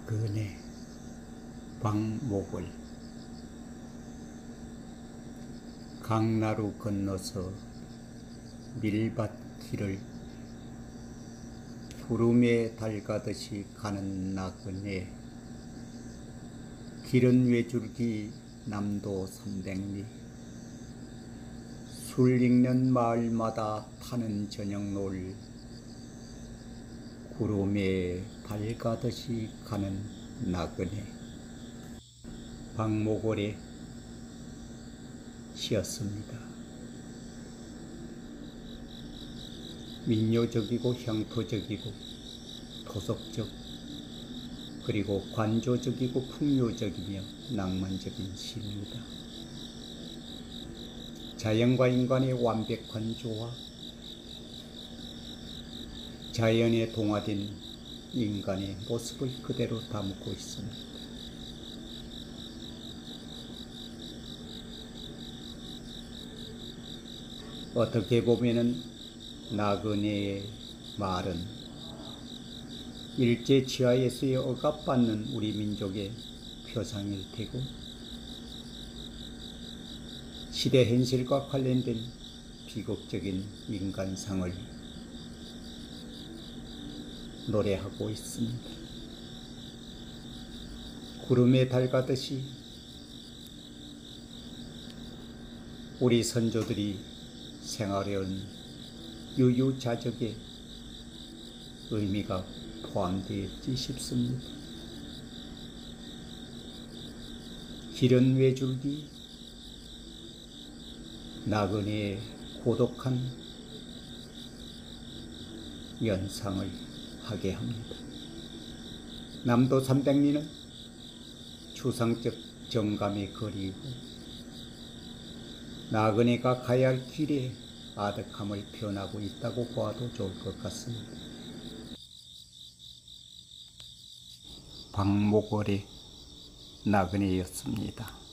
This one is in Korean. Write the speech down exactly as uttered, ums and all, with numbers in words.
나그네 방목을 강나루 건너서 밀밭길을 구름에 달가듯이 가는 나그네. 길은 외줄기 남도 삼백리. 술 읽는 마을마다 타는 저녁노을. 구름에 달가듯이 가는 나그네. 방목월에 시였습니다. 민요적이고 향토적이고 토속적 그리고 관조적이고 풍요적이며 낭만적인 시입니다. 자연과 인간의 완벽한 조화, 자연에 동화된 인간의 모습을 그대로 담고 있습니다. 어떻게 보면은 나그네의 말은 일제치하에서의 억압받는 우리 민족의 표상일 테고, 시대 현실과 관련된 비극적인 인간상을 노래하고 있습니다. 구름에 달가듯이 우리 선조들이 생활해온 유유자적의 의미가 포함되었지 싶습니다. 길은 외줄기, 나그네의 고독한 연상을 하게 합니다. 남도 삼백리는 추상적 정감의 거리이고, 나그네가 가야 할 길에 아득함을 표현하고 있다고 보아도 좋을 것 같습니다. 방목월의 나그네였습니다.